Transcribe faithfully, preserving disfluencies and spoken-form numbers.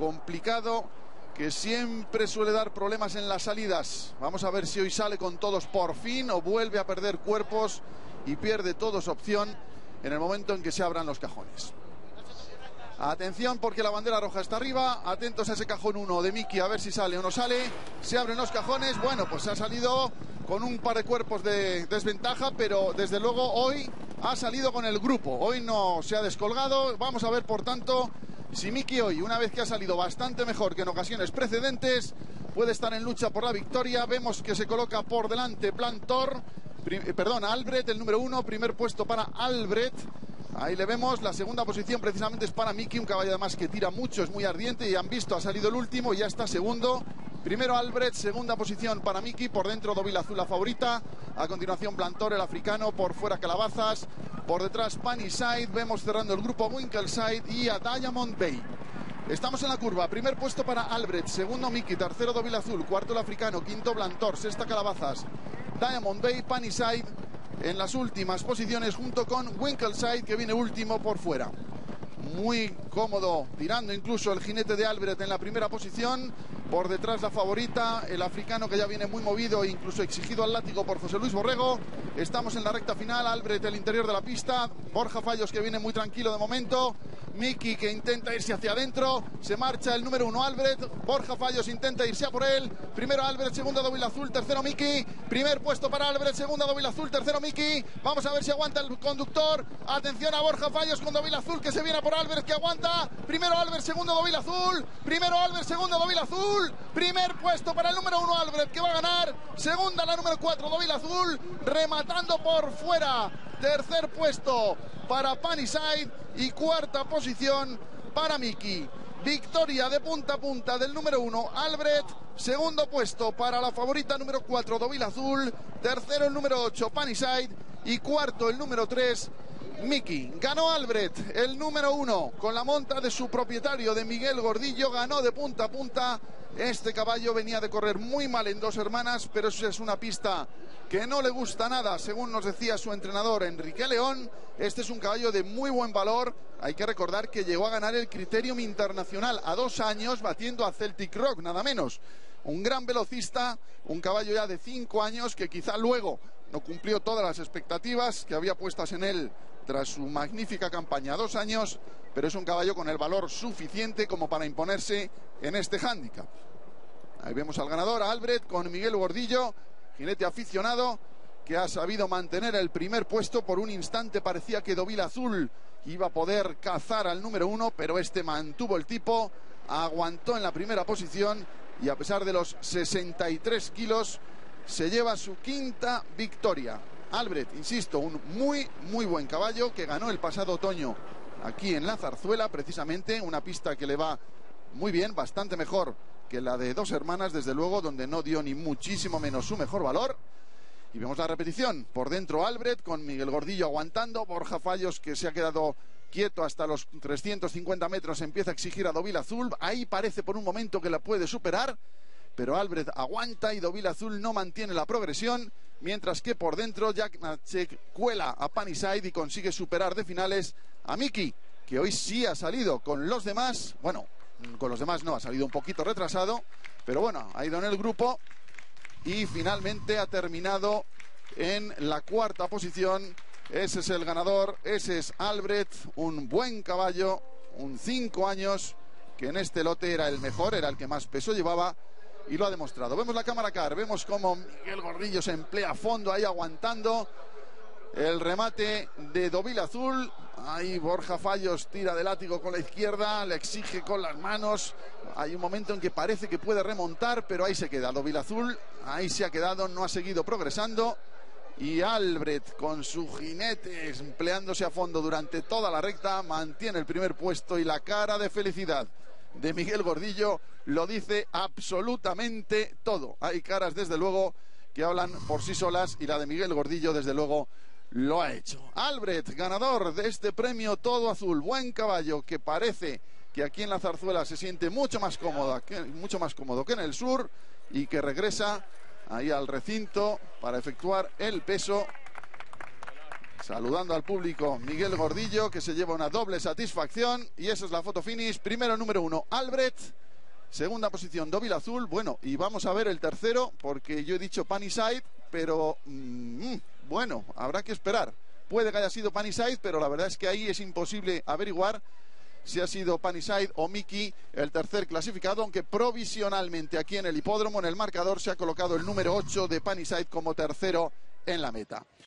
complicado, que siempre suele dar problemas en las salidas. Vamos a ver si hoy sale con todos por fin o vuelve a perder cuerpos y pierde todos opción en el momento en que se abran los cajones. Atención, porque la bandera roja está arriba. Atentos a ese cajón uno de Miki, a ver si sale o no sale. Se abren los cajones. Bueno, pues ha salido con un par de cuerpos de desventaja, pero desde luego hoy ha salido con el grupo. Hoy no se ha descolgado. Vamos a ver, por tanto, si Miki hoy, una vez que ha salido bastante mejor que en ocasiones precedentes, puede estar en lucha por la victoria. Vemos que se coloca por delante Plantor, perdón, Albrecht, el número uno, primer puesto para Albrecht. Ahí le vemos, la segunda posición precisamente es para Miki, un caballo además que tira mucho, es muy ardiente, y han visto, ha salido el último y ya está segundo. Primero Albrecht, segunda posición para Miki, por dentro Dovile Azul la favorita, a continuación Plantor, el africano, por fuera Calabazas, por detrás Paniside, vemos cerrando el grupo Winkleside y a Diamond Bay. Estamos en la curva, primer puesto para Albrecht, segundo Miki, tercero Dovile Azul, cuarto el africano, quinto Plantor, sexta Calabazas, Diamond Bay, Paniside en las últimas posiciones junto con Winkleside, que viene último por fuera. Muy cómodo, tirando incluso el jinete de Albrecht en la primera posición. Por detrás la favorita, el africano, que ya viene muy movido e incluso exigido al látigo por José Luis Borrego. Estamos en la recta final, Albrecht el interior de la pista, Borja Fallos, que viene muy tranquilo de momento, Miki, que intenta irse hacia adentro, se marcha el número uno Albrecht, Borja Fallos intenta irse a por él, primero Albrecht, segundo Dovile Azul, tercero Miki, primer puesto para Albrecht, segunda Dovile Azul, tercero Miki, vamos a ver si aguanta el conductor, atención a Borja Fallos con Dovile Azul, que se viene a por Albrecht, que aguanta, primero Albrecht, segundo Dovile Azul, primero Albrecht, segundo Dovile Azul, primer puesto para el número uno Albrecht, que va a ganar, segunda la número cuatro Dovile Azul, rematando por fuera, tercer puesto para Paniside y cuarta posición para Miki. Victoria de punta a punta del número uno Albrecht, segundo puesto para la favorita número cuatro Dovile Azul, tercero el número ocho Paniside y cuarto el número tres Miki. Ganó Albrecht, el número uno, con la monta de su propietario, de Miguel Gordillo, ganó de punta a punta. Este caballo venía de correr muy mal en Dos Hermanas, pero eso es una pista que no le gusta nada, según nos decía su entrenador Enrique León. Este es un caballo de muy buen valor. Hay que recordar que llegó a ganar el Criterium Internacional a dos años, batiendo a Celtic Rock, nada menos. Un gran velocista, un caballo ya de cinco años, que quizá luego no cumplió todas las expectativas que había puestas en él tras su magnífica campaña, dos años, pero es un caballo con el valor suficiente como para imponerse en este hándicap. Ahí vemos al ganador, a Albrecht, con Miguel Gordillo, jinete aficionado, que ha sabido mantener el primer puesto. Por un instante parecía que Dovile Azul iba a poder cazar al número uno, pero este mantuvo el tipo, aguantó en la primera posición y a pesar de los sesenta y tres kilos se lleva su quinta victoria. Albrecht, insisto, un muy muy buen caballo que ganó el pasado otoño aquí en la Zarzuela, precisamente una pista que le va muy bien, bastante mejor que la de Dos Hermanas, desde luego, donde no dio ni muchísimo menos su mejor valor. Y vemos la repetición, por dentro Albrecht, con Miguel Gordillo aguantando, Borja Fallos, que se ha quedado quieto hasta los trescientos cincuenta metros, empieza a exigir a Dovile Azul, ahí parece por un momento que la puede superar, pero Albrecht aguanta y Dovile Azul no mantiene la progresión, mientras que por dentro Jack Natchek cuela a Paniside y consigue superar de finales a Miki, que hoy sí ha salido con los demás. Bueno, con los demás no, ha salido un poquito retrasado, pero bueno, ha ido en el grupo y finalmente ha terminado en la cuarta posición. Ese es el ganador, ese es Albrecht, un buen caballo, un cinco años, que en este lote era el mejor, era el que más peso llevaba, y lo ha demostrado. Vemos la cámara car, vemos cómo Miguel Gordillo se emplea a fondo ahí aguantando el remate de Dovile Azul. Ahí Borja Fallos tira de látigo con la izquierda, le exige con las manos. Hay un momento en que parece que puede remontar, pero ahí se queda Dovile Azul, ahí se ha quedado, no ha seguido progresando. Y Albrecht, con su jinete empleándose a fondo durante toda la recta, mantiene el primer puesto, y la cara de felicidad de Miguel Gordillo lo dice absolutamente todo. Hay caras, desde luego, que hablan por sí solas, y la de Miguel Gordillo, desde luego, lo ha hecho. Albrecht, ganador de este premio Todo Azul, buen caballo, que parece que aquí en la Zarzuela se siente mucho más cómoda, que, mucho más cómodo que en el sur, y que regresa ahí al recinto para efectuar el peso Saludando al público, Miguel Gordillo, que se lleva una doble satisfacción. Y esa es la foto finish. Primero, número uno, Albrecht. Segunda posición, Dóvil Azul. Bueno, y vamos a ver el tercero, porque yo he dicho Paniside, pero mmm, bueno, habrá que esperar. Puede que haya sido Paniside, pero la verdad es que ahí es imposible averiguar si ha sido Paniside o Miki el tercer clasificado, aunque provisionalmente aquí en el hipódromo, en el marcador, se ha colocado el número ocho de Paniside como tercero en la meta.